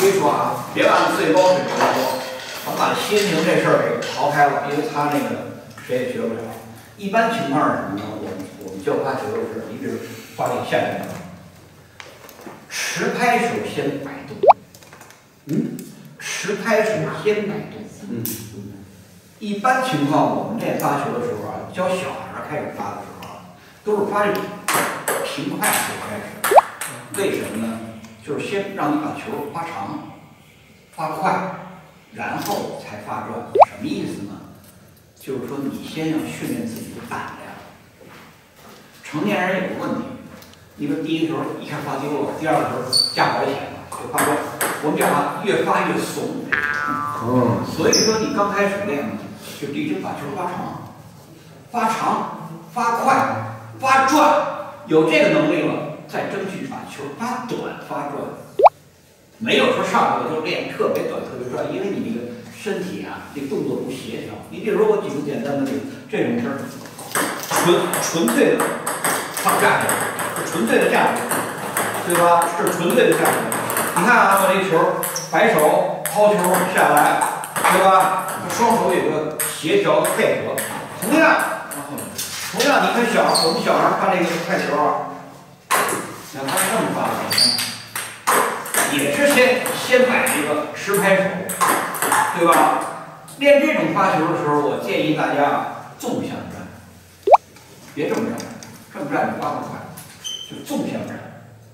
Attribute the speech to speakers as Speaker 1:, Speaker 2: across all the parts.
Speaker 1: 别说啊，别按最高水平说，咱们把先行这事儿给刨开了，因为他那个谁也学不了。一般情况是什么呢？我们教发球的是，你比如发这个下面，持拍手先摆动，持拍手先摆动，一般情况我们练发球的时候啊，教小孩开始发的时候啊，都是发这种平快手开始。为什么呢？就是先让你把球发长、发快，然后才发转。什么意思呢？就是说你先要训练自己的胆量。成年人有个问题，你说第一个球一下发丢了，第二个球架保险了，就发转。我们讲啊，越发越怂。所以说你刚开始练呢，就必须把球发长、发长、发快、发转，有这个能力了，再争取把球发短、发转。没有说上来就练特别短、特别转，因为你这个身体啊，这动作不协调。你比如说我举个简单的例子，这种事儿，纯粹的放架势，纯粹的架势，对吧？是纯粹的架势。你看啊，我这球摆手抛球下来，对吧？双手有个协调的配合。同样，你看我们小孩发这个快球啊，你看他是这么发的，也是先摆一个持拍手，对吧？练这种发球的时候，我建议大家纵向站，别这么站，这么站你发不快，就纵向站。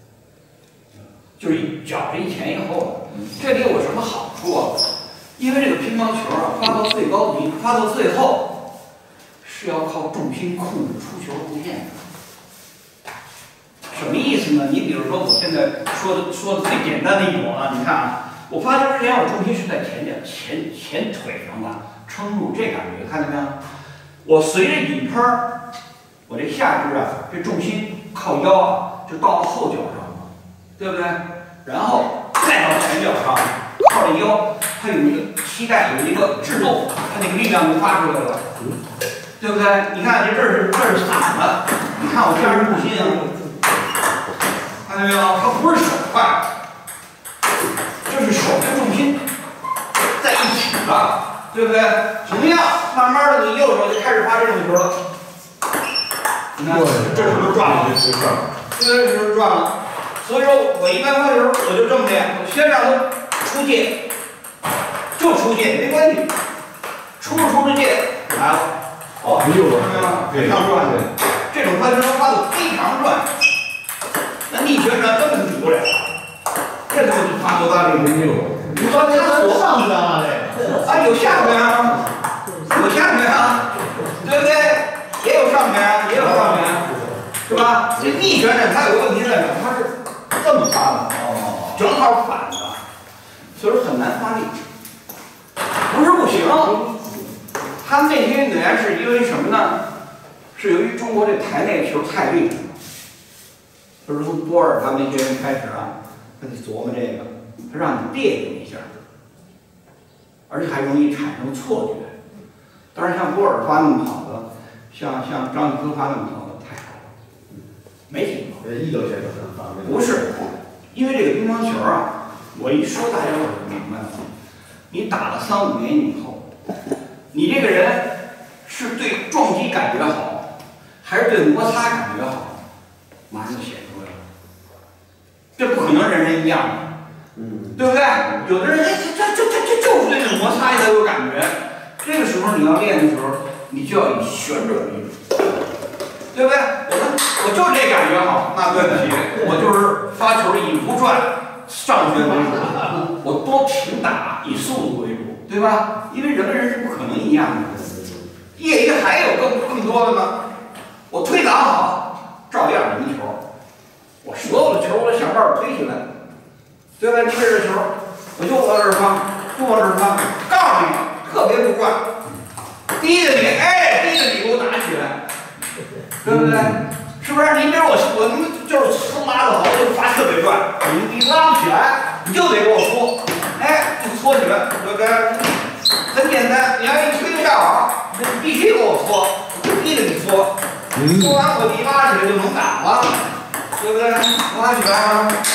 Speaker 1: 就是脚是一前一后的，这里有什么好处啊？因为这个乒乓球啊，发到最高级，发到最后是要靠重心控制出球路线的。什么意思呢？你比如说，我现在说的最简单的一种啊，你看啊，我发球之前我重心是在前腿上的，撑住这感觉，看见没有？我随着引拍，我这下肢啊，这重心靠腰啊，就到后脚上了。对不对？然后再到前脚上，靠着腰，它有一个膝盖有一个制动，它那个力量就发出来了，对不对？你看这是散的，你看我这是重心啊，看见没有？它不是手快，这是手跟重心在一起的，对不对？同样，慢慢的你右手就开始发这种球了，你看这是不是转了？这是不是转了？所以说我一般发球我就这么练，我先让他出界，就出界没关系，出着界来了，哦，看见吗？非常转，这种发球发的非常转，那逆旋转根本举不了，这他妈就发多大力没有？你说他上旋啊这个？啊有下旋啊，有下旋啊，对不对？也有上旋，也有上旋，是吧？这逆旋转它有个问题在哪？它是这么发的，正好反的，所以说很难发力。不是不行，他们这些运动员是因为什么呢？是由于中国这台内球太厉害了。就是从波尔他们那些人开始啊，他得琢磨这个，他让你别扭一下，而且还容易产生错觉。当然像波尔发那么好的，像张继科发那么好的，太好了，没几个。
Speaker 2: 一流选手能发挥。
Speaker 1: 不是，因为这个乒乓球啊，我一说大家伙就明白了。你打了3、5年以后，你这个人是对撞击感觉好，还是对摩擦感觉好，马上就显出来了。这不可能人人一样的，对不对？有的人这就是对这摩擦他有感觉。这个时候你要练的时候，你就要以旋转为主，对不对？我就这感觉好，那对不起，我就是发球以不转上旋为主，我多平打以速度为主，对吧？因为人跟人是不可能一样的。业余还有更多的呢，我推挡好，照样赢球。我所有的球我都想办法推起来，对吧？推着球，我就往这儿放，就往这儿放，告诉你，特别不转，逼着你，逼着你给我打起来，对不对？是不是？你比如我就是搓拉的好，就发特别转，你拉不起来，你就得给我搓，就搓起来，对不对？很简单，你要一推就下网，你必须给我搓，逼着你搓，搓完我一拉起来就能打了，对不对？拉起来啊，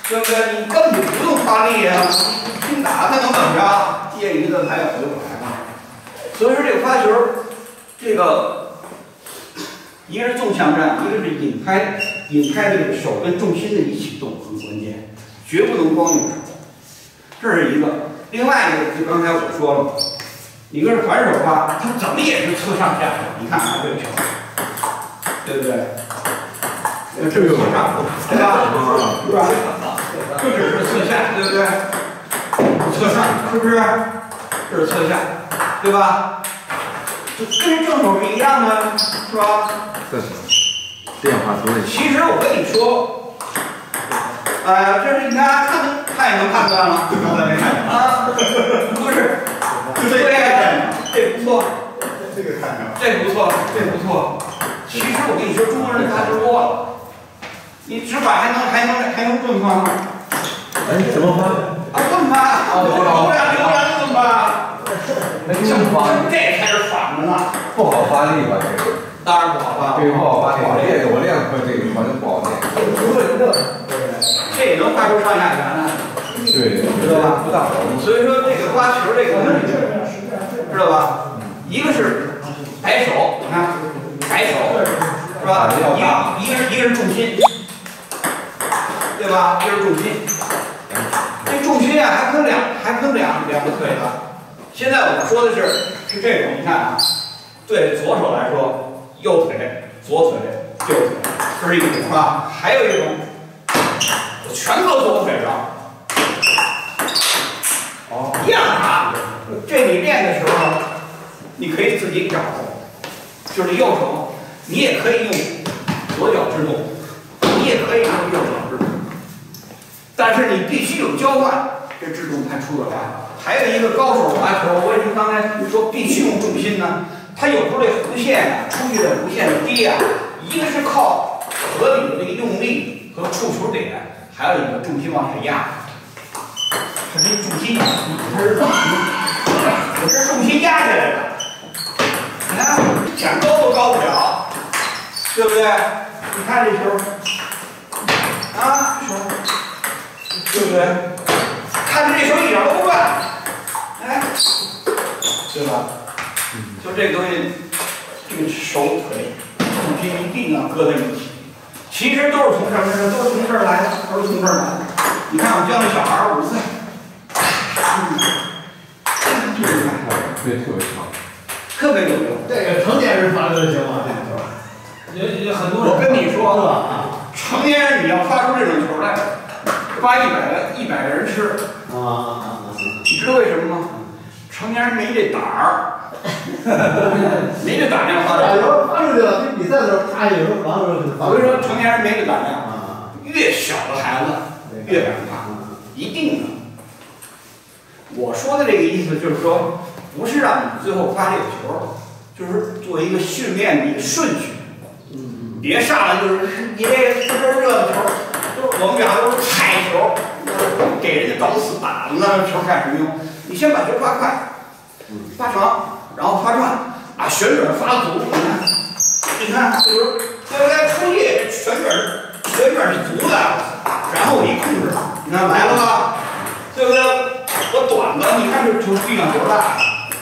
Speaker 1: 对不对？你根本不用发力啊，你拼打它能怎么着？业余的还有回不来嘛。所以说这个发球，这个一个是纵向站，一个是引开这个手跟重心的一起动很关键，绝不能光用手。这是一个。另外一个就刚才我说了，一个是反手发，它怎么也是侧上下手。你看看这个球，对不对？这个侧上，对吧？是吧？不只是侧下，对不对？侧上是不是？这是侧下，对吧？就跟正手是一样的，是吧？
Speaker 2: 变化多一些。
Speaker 1: 其实我跟你说，这是你看看也能判断了，刚才没看见啊？不是，这不错，
Speaker 2: 这个看着，
Speaker 1: 这不错，这不错。其实我跟你说，中国人他就多了，你指法还能钝发吗？
Speaker 2: 哎，怎么发？
Speaker 1: 钝发，流然钝发。
Speaker 2: 这么发？
Speaker 1: 这才是反着呢。
Speaker 2: 不好发力吧？这个。
Speaker 1: 当然不好发。
Speaker 2: 这个不好发力，我练过这个，好像不好练。
Speaker 1: 这也能发出上下旋来。
Speaker 2: 对，
Speaker 1: 知道吧？
Speaker 2: 不大好用。
Speaker 1: 所以说这个发球这个东西，知道吧？一个是摆手，你看摆手是吧？一个是重心，对吧？一个是重心。这重心啊还分两个腿的。现在我们说的是这种，你看啊，对左手来说，右腿、左腿、右腿，这是一种是吧？还有一种，我全搁左腿上。一样打，这你练的时候，你可以自己找，就是右手，你也可以用左脚制动，你也可以用右脚制动，但是你必须有交换，这制动才出得来。还有一个高手发球，为什么刚才说必须用重心呢？他有时候这弧线啊，出去的弧线低啊，一个是靠合理的这个用力和触球点，还有一个重心往下压。它是重心，我这重心压下来的，你看想高都高不了，对不对？你看这球，球，对不对？看这手一点都不转，哎，对吧？就这个东西，这个手腿重心一定要搁在一起。其实都是从什么呢？都是从这儿来的，都是从这儿来的。你看我教那小孩5岁。
Speaker 2: 特别长，
Speaker 1: 特别有用。
Speaker 3: 这个成年人发就行了，这个球。有很多人。
Speaker 1: 我跟你说成年人你要发出这种球来，发100个人吃。你知道为什么吗？成年人没这胆儿，没这胆量发出去。
Speaker 3: 发出去了，你比赛的时候，他有时候防守就
Speaker 1: 所以说成年人没这胆量，越小的孩子越敢发，一定的。我说的这个意思就是说，不是让你最后发这个球，就是做一个训练的一个顺序。别上来就是你这热的球，我们讲的都是菜球，给人家搞死打的那球干什么用？你先把球发快，发长，然后发转，旋转发足。你看，这球对不对？出界旋转是足的，然后我一控制，你看来了吧？对不对？我短的，你看这球力量多大，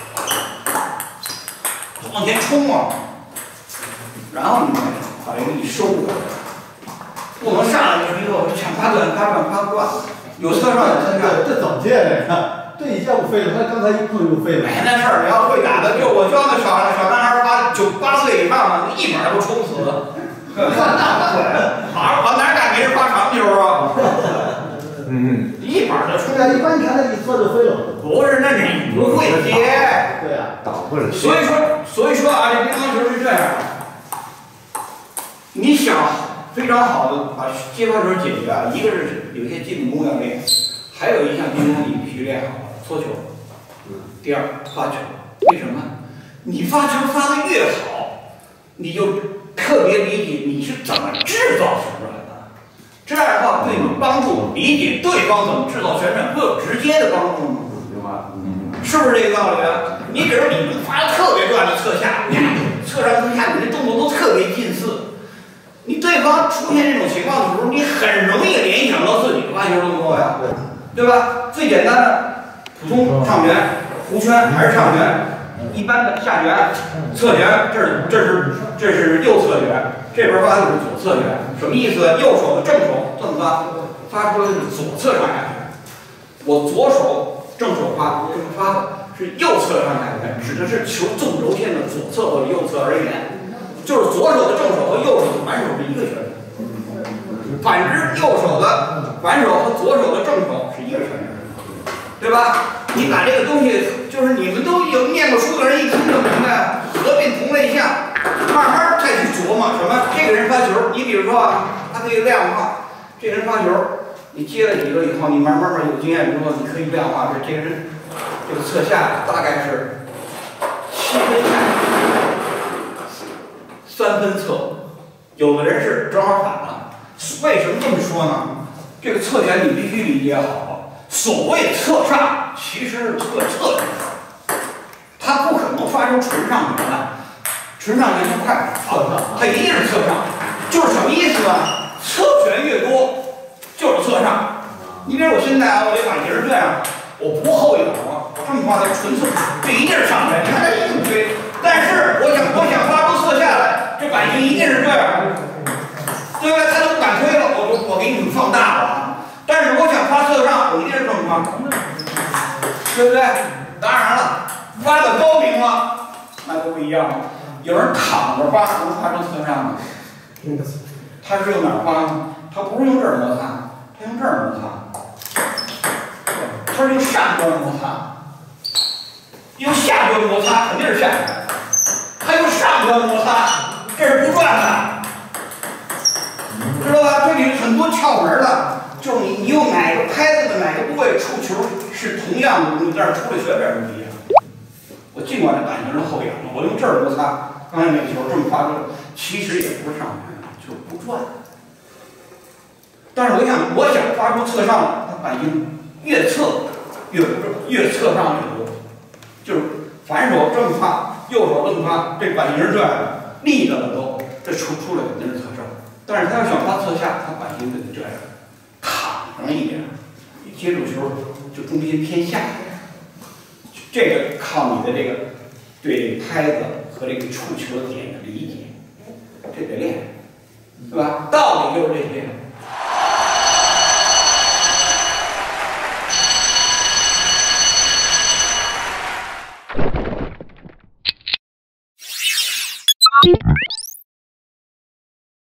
Speaker 1: 往前冲啊！然后你把这个一收回来，不能上来就是以后抢发短，有侧上有侧上。
Speaker 3: 这怎么接这个？这一下不飞了，他刚才一碰就飞了。
Speaker 1: 没那事儿，你要会打的，就我教那小男孩8岁以上的，一板都冲死了。往哪敢给人发长球啊？一板就冲。
Speaker 3: 一般你看他一搓就飞了。
Speaker 1: 不是，那你不会接。
Speaker 3: 对呀，
Speaker 2: 倒过来。
Speaker 1: 所以说啊，这乒乓球是这样，你想非常好的把接发球解决啊，一个是有些基本功要练，还有一项基本功你必须练好了，搓球。第二，发球。为什么？你发球发的越好，你就特别理解你是怎么制造旋转的，这样的话对你帮助理解对方怎么制造旋转会有直接的帮助吗？是不是这个道理啊？你比如你发的特别转的侧下，侧上侧下，你这动作都特别近似， 你对方出现这种情况的时候，你很容易联想到自己的发球动作呀，对吧？最简单的普通上旋、弧圈还是上旋，一般的下旋、侧旋，这是右侧旋，这边发的是左侧旋，什么意思？右手的正手这么发出的是左侧上下旋，我左手正手发这么发的是右侧上下旋，指的是球纵轴线的左侧或者右侧而言。就是左手的正手和右手的反手是一个旋律，反之右手的反手和左手的正手是一个旋律，对吧？你把这个东西，就是你们都有念过书的人一听就明白，合并同类项，慢慢再去琢磨什么。这个人发球，你比如说啊，他可以量化，这个人发球，你接了几个以后，你慢慢有经验之后，你可以量化这个人这个侧下大概是7分下。3分侧，有的人是正好反了。为什么这么说呢？这个侧旋你必须理解好。所谓侧上，其实是侧旋，它不可能发出纯上旋来。纯上旋就快跑，它一定是侧上。就是什么意思呢？侧旋越多，就是侧上。你比如我现在啊，我这把节是这样，我不后仰了，我这么发的纯侧，这一定是上旋。你看这一推，但是我想发出侧下来。这感情一定是这样，对不对？他都不敢推了，我给你们放大了。但是我想发侧上，我一定是这么发，对不对？当然了，发的高明了，那就不一样了。有人躺着发能发出侧上的，他是用哪儿发呢？他不是用这儿摩擦，他用这儿摩擦，他是用上端摩擦，用下端摩擦肯定是下端，他用上端摩擦。这是不转的，知道吧？这里很多窍门的，就是你用哪个拍子的哪个部位出球是同样的东西，但是出的旋转不一样。我尽管这感情是后仰的，我用这儿摩擦，刚才那个球这么发出来，其实也不是上旋，就是不转。但是我想发出侧上，它感情越侧越侧上越多，就是反手这么发，右手这么发，这感情是这样的。立着了都，这出来肯定是侧上，但是他要想发侧下，他感情就得这样，躺上一点，你接住球就中心偏下一点，这个靠你的这个对拍子和这个触球点的理解，这得练，对吧？道理就是这些。